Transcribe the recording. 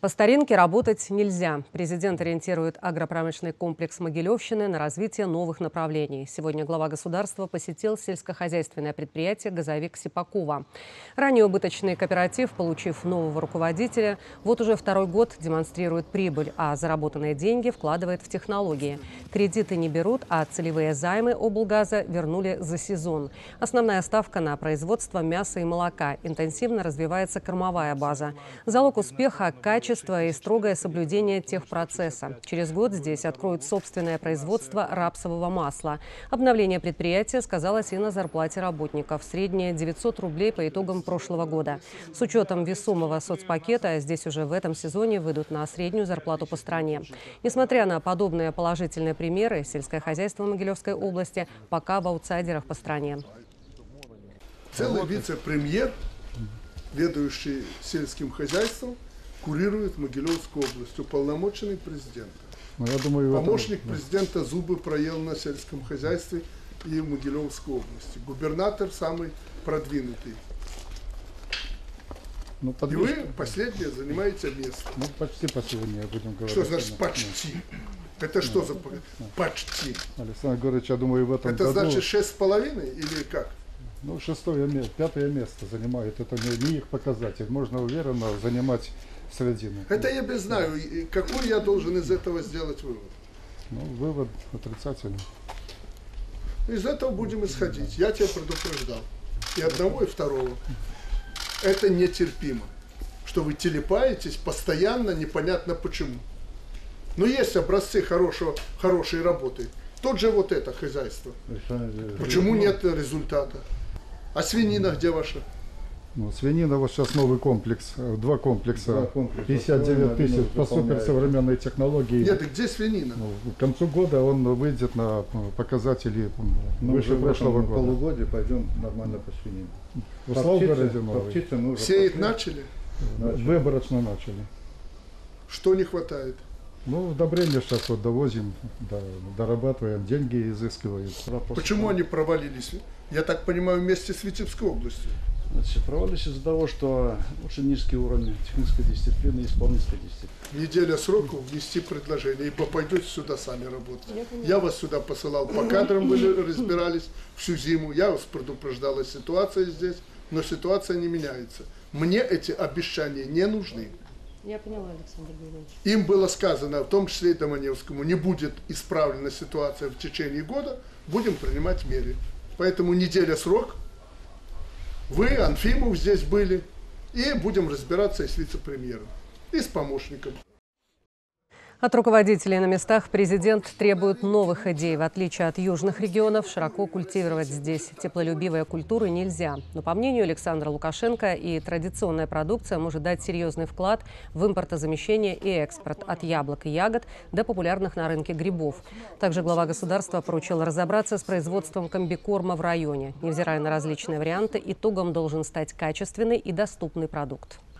По старинке работать нельзя. Президент ориентирует агропромышленный комплекс Могилевщины на развитие новых направлений. Сегодня глава государства посетил сельскохозяйственное предприятие «Газовик» Сипакова. Ранее убыточный кооператив, получив нового руководителя, вот уже второй год демонстрирует прибыль, а заработанные деньги вкладывает в технологии. Кредиты не берут, а целевые займы облгаза вернули за сезон. Основная ставка на производство мяса и молока. Интенсивно развивается кормовая база. Залог успеха – качество и строгое соблюдение техпроцесса. Через год здесь откроют собственное производство рапсового масла. Обновление предприятия сказалось и на зарплате работников. Среднее 900 рублей по итогам прошлого года. С учетом весомого соцпакета здесь уже в этом сезоне выйдут на среднюю зарплату по стране. Несмотря на подобные положительные примеры, сельское хозяйство Могилевской области пока в аутсайдерах по стране. Целый вице-премьер, ведущий сельским хозяйством, курирует Могилевскую область, уполномоченный президента. Помощник президента зубы проел на сельском хозяйстве и в Могилевской области. Губернатор самый продвинутый. И вы последнее занимаете место. Почти последнее, будем говорить. Что значит почти? Это что за почти? Александр Григорьевич, я думаю, в этом Это году... значит 6,5 или как? Ну, пятое место занимает. Это не их показатель. Можно уверенно занимать середину. Это я без знаю. Какой я должен из этого сделать вывод? Ну, вывод отрицательный. Из этого будем исходить. Я тебя предупреждал. И одного, и второго. Это нетерпимо. Что вы телепаетесь постоянно, непонятно почему. Но есть образцы хорошей работы. Тот же вот это хозяйство. Почему нет результата? А свинина где ваша? Ну, свинина, вот сейчас новый комплекс, два комплекса, 59 тысяч по суперсовременной технологии. Нет, где свинина? Ну, к концу года он выйдет на показатели выше прошлого года. Полугодие пойдем нормально по свинине. Сеять начали? Выборочно начали. Что не хватает? Ну, удобрения сейчас вот довозим, дорабатываем, деньги изыскиваем. Почему они провалились? Я так понимаю, вместе с Витебской областью. Значит, провалились из-за того, что очень низкий уровень технической дисциплины и исполнительской дисциплины. Неделя сроку внести предложение, ибо пойдете сюда сами работать. Я вас сюда посылал по кадрам, вы разбирались всю зиму. Я вас предупреждал о ситуации здесь, но ситуация не меняется. Мне эти обещания не нужны. Я поняла, Александр Григорьевич. Им было сказано, в том числе и Доманевскому, не будет исправлена ситуация в течение года, будем принимать меры. Поэтому неделя срок. Вы, Анфимов, здесь были, и будем разбираться и с вице-премьером, и с помощником. От руководителей на местах президент требует новых идей. В отличие от южных регионов, широко культивировать здесь теплолюбивые культуры нельзя. Но, по мнению Александра Лукашенко, и традиционная продукция может дать серьезный вклад в импортозамещение и экспорт от яблок и ягод до популярных на рынке грибов. Также глава государства поручил разобраться с производством комбикорма в районе. Невзирая на различные варианты, итогом должен стать качественный и доступный продукт.